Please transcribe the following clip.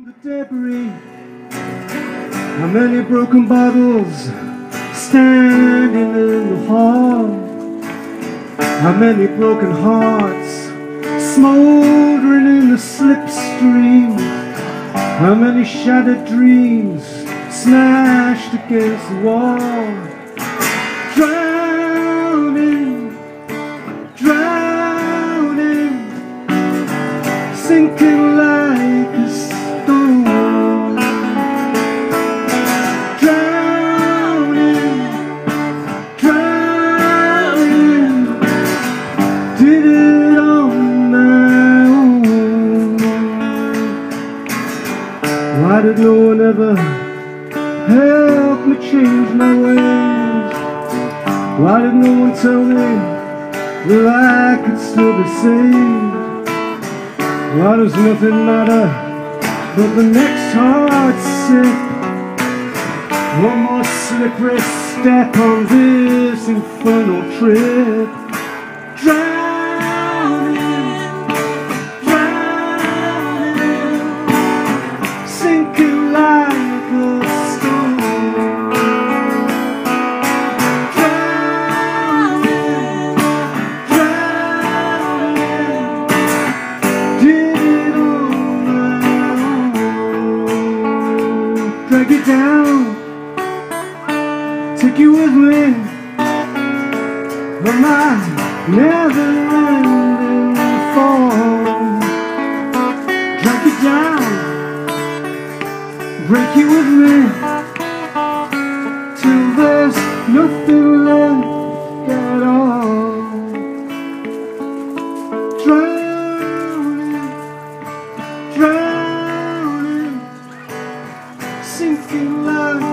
the debris. How many broken bottles standing in the hall? How many broken hearts smouldering in the slipstream? How many shattered dreams smashed against the wall? Drowning, drowning, sinking like a stone. Drowning, drowning, did it on my own. Why did no one ever help me change my ways? Why did no one tell me that I could still be saved? Why does nothing matter but the next hard sip? One more slippery step on this infernal trip. Drowning, drowning, sinking like a stone. Drowning, drowning, did it on my own. Drag it down, take you with me on my never-ending fall. Drag it down, break you with me till there's nothing left at all. Drowning, drowning, sinking like